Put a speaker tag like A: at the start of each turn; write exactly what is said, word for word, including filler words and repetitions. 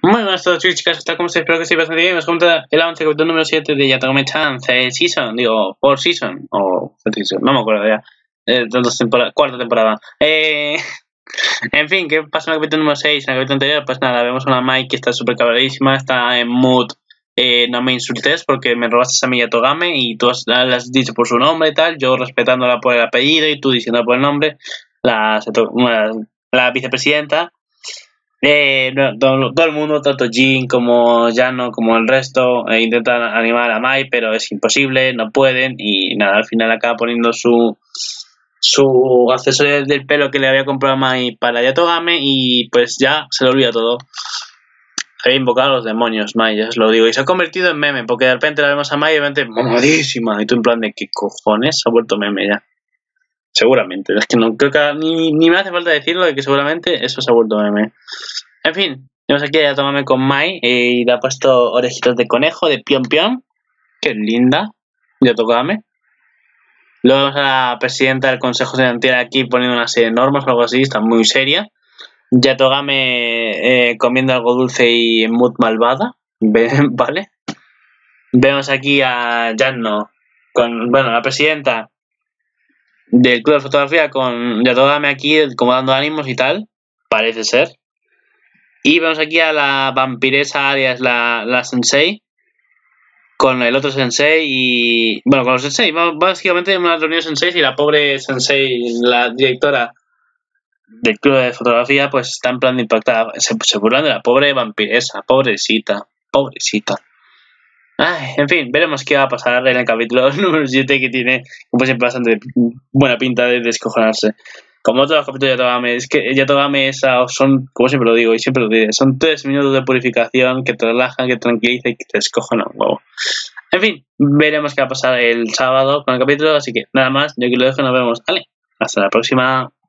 A: Muy buenas a todos, chicos, chicas, ¿cómo estáis? Espero que estéis bastante bien. Os comenta el avance capítulo número siete de Yatagami-chan, Season, digo, Four Season, o Season, no me acuerdo ya. Eh, dos temporada, cuarta temporada. Eh, en fin, ¿qué pasa en el capítulo número seis? En el capítulo anterior, pues nada, vemos a una Mai que está súper cabrerísima, está en mood. Eh, no me insultes porque me robaste a mi Yatogame y tú has, la has dicho por su nombre y tal, yo respetándola por el apellido y tú diciéndola por el nombre, la, la, la vicepresidenta. Eh, no, todo, todo el mundo, tanto Jin como Yano como el resto, eh, intentan animar a Mai, pero es imposible, no pueden y nada, al final acaba poniendo su su accesorio del pelo que le había comprado a Mai para Yatogame y pues ya se le olvida todo. Había invocado a los demonios, Mai, ya os lo digo, y se ha convertido en meme, porque de repente la vemos a Mai y de repente mamadísima, y tú en plan de ¿qué cojones? Se ha vuelto meme ya. Seguramente, es que no creo que ni, ni me hace falta decirlo de que seguramente eso se ha vuelto meme. En fin, tenemos aquí a Yatogame con Mai y le ha puesto orejitas de conejo de pion pion. Qué linda, Yatogame. Luego vemos a la presidenta del Consejo Financiero aquí poniendo una serie de normas o algo así, está muy seria. Yatogame eh, comiendo algo dulce y en mood malvada, ¿vale? Vemos aquí a Yanno con, bueno, la presidenta del club de fotografía con Yatogame aquí como dando ánimos y tal, parece ser. Y vemos aquí a la vampiresa Arias, la, la sensei, con el otro sensei y... Bueno, con los sensei, básicamente una reunión de senseis y la pobre sensei, la directora del club de fotografía, pues está en plan de impactada. Se, se burlan de la pobre vampiresa, pobrecita, pobrecita. Ay, en fin, veremos qué va a pasar en el capítulo número siete que tiene, como siempre, bastante buena pinta de descojonarse. Como todos los capítulos de Yatogame, es que Yatogame son, como siempre lo digo y siempre lo diré, son tres minutos de purificación que te relajan, que te tranquilizan y que te descojonan un huevo. En fin, veremos qué va a pasar el sábado con el capítulo, así que nada más, yo aquí lo dejo y nos vemos. Vale, hasta la próxima.